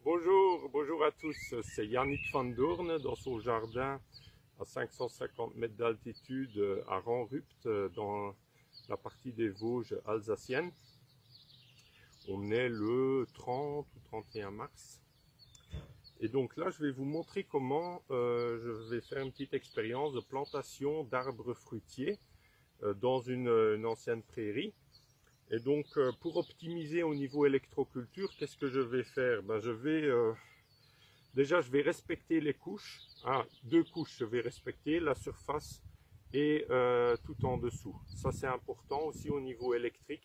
Bonjour à tous, c'est Yannick Van Doorn dans son jardin à 550 mètres d'altitude à Ranrupt dans la partie des Vosges alsaciennes. On est le 30 ou 31 mars. Et donc là, je vais vous montrer comment je vais faire une petite expérience de plantation d'arbres fruitiers dans une ancienne prairie. Et donc, pour optimiser au niveau électroculture, qu'est-ce que je vais faire? Déjà, je vais respecter les couches. Deux couches, je vais respecter la surface et tout en dessous. Ça, c'est important aussi au niveau électrique.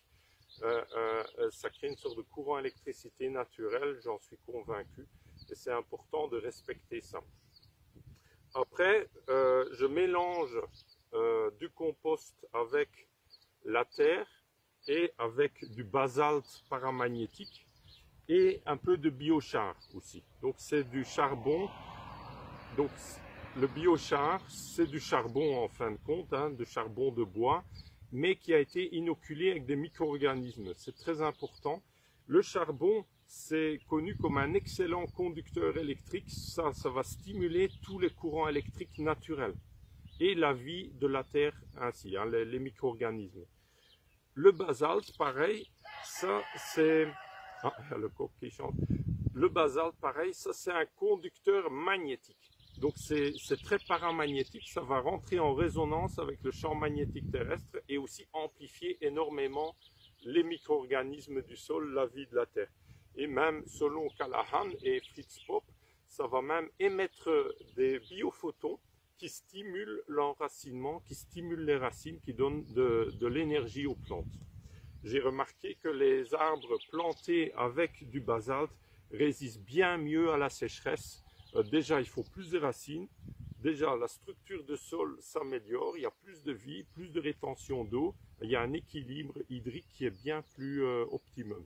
Ça crée une sorte de courant électricité naturel, j'en suis convaincu. Et c'est important de respecter ça. Après, je mélange du compost avec la terre et avec du basalte paramagnétique et un peu de biochar aussi. Donc c'est du charbon. Donc le biochar, c'est du charbon en fin de compte, de charbon de bois, mais qui a été inoculé avec des micro-organismes. C'est très important. Le charbon, c'est connu comme un excellent conducteur électrique. Ça va stimuler tous les courants électriques naturels et la vie de la terre ainsi, les micro-organismes. Le basalte, pareil, ça c'est... le coq qui chante. Le basalte, pareil, ça c'est un conducteur magnétique. Donc c'est très paramagnétique, ça va rentrer en résonance avec le champ magnétique terrestre et aussi amplifier énormément les micro-organismes du sol, la vie de la Terre. Et même selon Callahan et Fritz Popp, ça va même émettre des biophotons qui stimulent l'enracinement, qui stimulent les racines, qui donnent de l'énergie aux plantes. J'ai remarqué que les arbres plantés avec du basalte résistent bien mieux à la sécheresse. Déjà, il faut plus de racines. Déjà, la structure de sol s'améliore. Il y a plus de vie, plus de rétention d'eau. Il y a un équilibre hydrique qui est bien plus optimum.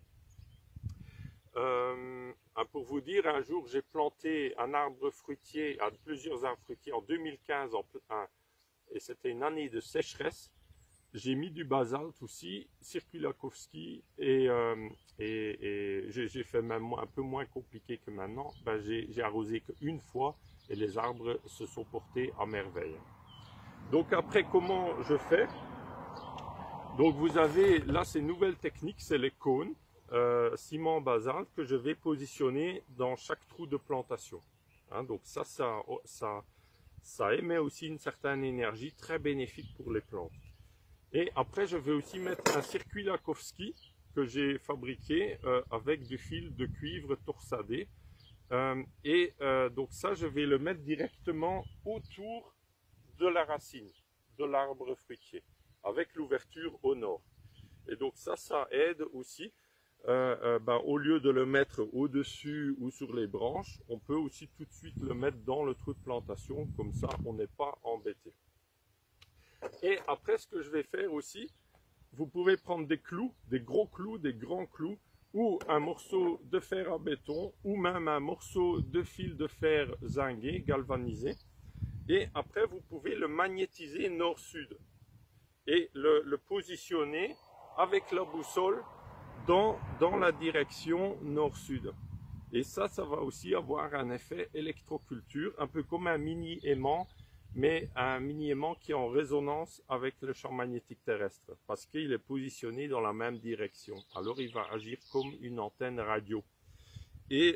Pour vous dire, un jour, j'ai planté un arbre fruitier, plusieurs arbres fruitiers en 2015, et c'était une année de sécheresse. J'ai mis du basalte aussi, Circulakovsky, et j'ai fait même un peu moins compliqué que maintenant. J'ai arrosé qu'une fois et les arbres se sont portés à merveille. Donc après, comment je fais? Donc vous avez là ces nouvelles techniques, c'est les cônes, ciment basalte que je vais positionner dans chaque trou de plantation. Donc ça émet aussi une certaine énergie très bénéfique pour les plantes. Et après, je vais aussi mettre un circuit Lakowski que j'ai fabriqué avec du fil de cuivre torsadé. Donc ça, je vais le mettre directement autour de la racine de l'arbre fruitier, avec l'ouverture au nord. Et donc ça aide aussi. Au lieu de le mettre au-dessus ou sur les branches, on peut aussi tout de suite le mettre dans le trou de plantation. Comme ça, on n'est pas embêté. Et après, ce que je vais faire aussi, vous pouvez prendre des clous, des gros clous, des grands clous, ou un morceau de fer à béton, ou même un morceau de fil de fer zingué, galvanisé. Et après, vous pouvez le magnétiser nord-sud et le positionner avec la boussole dans la direction nord-sud. Et ça va aussi avoir un effet électroculture, un peu comme un mini-aimant, mais un mini-aimant qui est en résonance avec le champ magnétique terrestre, parce qu'il est positionné dans la même direction. Alors il va agir comme une antenne radio. Et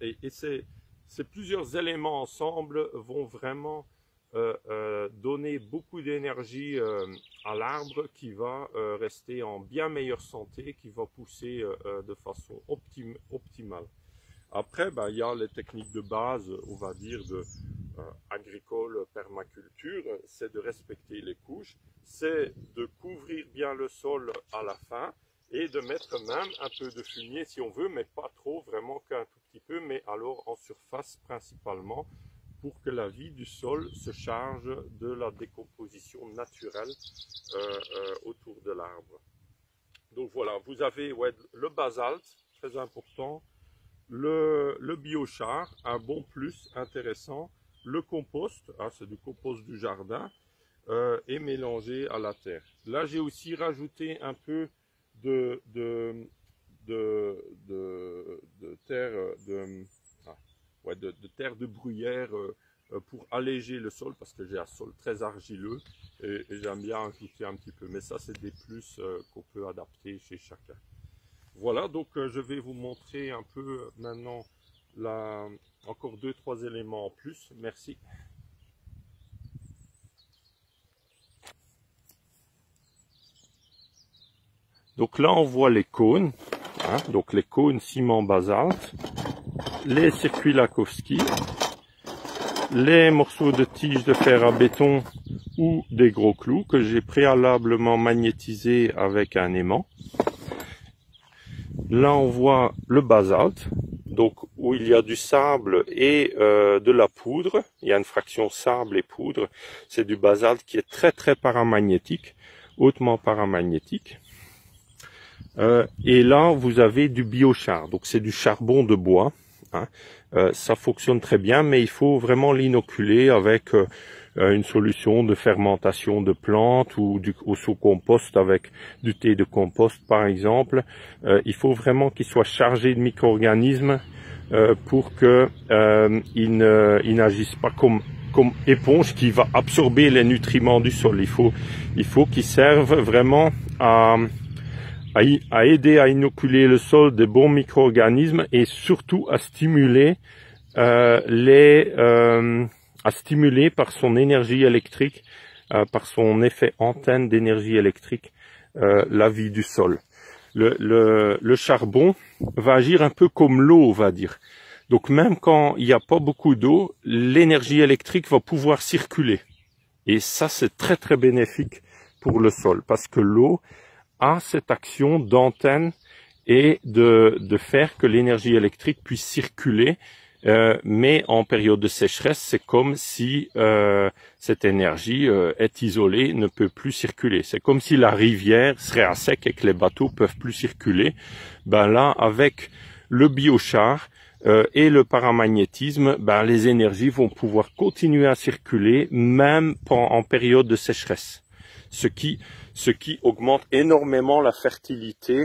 ces plusieurs éléments ensemble vont vraiment donner beaucoup d'énergie à l'arbre qui va rester en bien meilleure santé, qui va pousser de façon optimale. Après, il y a les techniques de base, on va dire, agricole, permaculture, c'est de respecter les couches, c'est de couvrir bien le sol à la fin et de mettre même un peu de fumier si on veut, mais pas trop, vraiment qu'un tout petit peu, mais alors en surface principalement, pour que la vie du sol se charge de la décomposition naturelle autour de l'arbre. Donc voilà, vous avez le basalte, très important, le biochar, un bon plus intéressant, le compost, c'est du compost du jardin, et mélangé à la terre. Là, j'ai aussi rajouté un peu de terre, de terre de bruyère pour alléger le sol, parce que j'ai un sol très argileux et j'aime bien ajouter un petit peu. Mais ça, c'est des plus qu'on peut adapter chez chacun. Voilà, donc je vais vous montrer un peu maintenant encore 2-3 éléments en plus. Merci. Donc là, on voit les cônes, hein, donc les cônes ciment basalte, les circuits Lakowski, les morceaux de tiges de fer à béton ou des gros clous que j'ai préalablement magnétisés avec un aimant. Là, on voit le basalte, donc où il y a du sable et de la poudre. Il y a une fraction sable et poudre. C'est du basalte qui est très très paramagnétique, hautement paramagnétique. Et là, vous avez du biochar, donc c'est du charbon de bois. Hein. Ça fonctionne très bien, mais il faut vraiment l'inoculer avec une solution de fermentation de plantes ou au sous-compost avec du thé de compost par exemple. Il faut vraiment qu'il soit chargé de micro-organismes pour que il n'agisse pas comme éponge qui va absorber les nutriments du sol. Il faut qu'il serve vraiment à aider à inoculer le sol de bons micro-organismes et surtout à stimuler par son énergie électrique, par son effet antenne d'énergie électrique, la vie du sol. Le charbon va agir un peu comme l'eau, on va dire. Donc même quand il n'y a pas beaucoup d'eau, l'énergie électrique va pouvoir circuler. Et ça, c'est très très bénéfique pour le sol, parce que l'eau a cette action d'antenne et de faire que l'énergie électrique puisse circuler, mais en période de sécheresse, c'est comme si cette énergie est isolée, ne peut plus circuler. C'est comme si la rivière serait à sec et que les bateaux peuvent plus circuler. Ben là, avec le biochar et le paramagnétisme, ben les énergies vont pouvoir continuer à circuler même en période de sécheresse. Ce qui augmente énormément la fertilité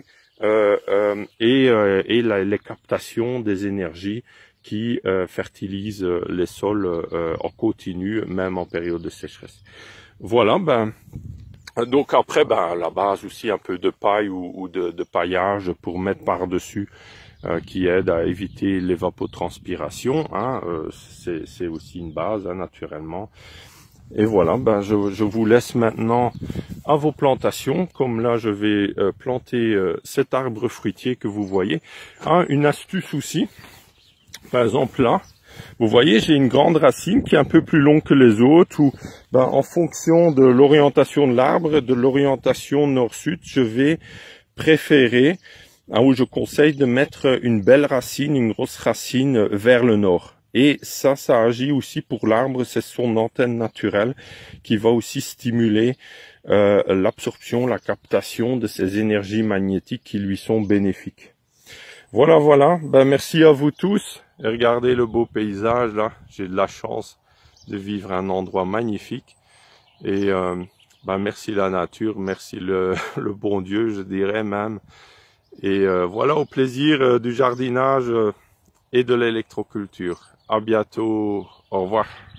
et les captations des énergies qui fertilisent les sols en continu, même en période de sécheresse. Voilà, donc après, à la base aussi un peu de paille ou de paillage pour mettre par-dessus, qui aide à éviter l'évapotranspiration. Hein, c'est aussi une base, hein, naturellement. Et voilà, je vous laisse maintenant à vos plantations. Comme là, je vais planter cet arbre fruitier que vous voyez. Une astuce aussi, par exemple là, vous voyez, j'ai une grande racine qui est un peu plus longue que les autres, où en fonction de l'orientation de l'arbre, de l'orientation nord-sud, je vais préférer, où je conseille de mettre une belle racine, une grosse racine vers le nord. Et ça agit aussi pour l'arbre, c'est son antenne naturelle qui va aussi stimuler l'absorption, la captation de ces énergies magnétiques qui lui sont bénéfiques. Voilà, merci à vous tous. Et regardez le beau paysage là, j'ai de la chance de vivre à un endroit magnifique. Et merci la nature, merci le bon Dieu, je dirais même. Et voilà, au plaisir du jardinage et de l'électroculture. À bientôt. Au revoir.